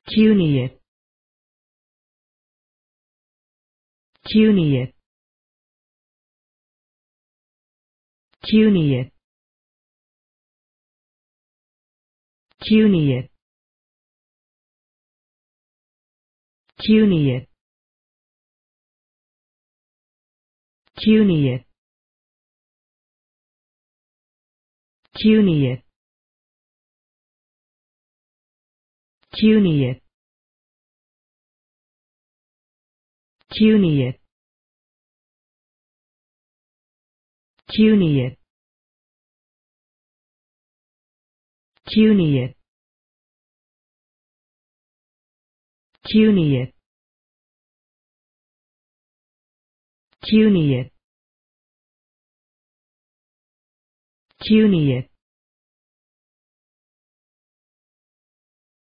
Cuneate. Cuneate. Cuneate. Cuneate. Cuneate. Cuneate. Cuneate. Cuneate. Cuneate. Cuneate. Cuneate. Cuneate. Cuneate. Cuneate.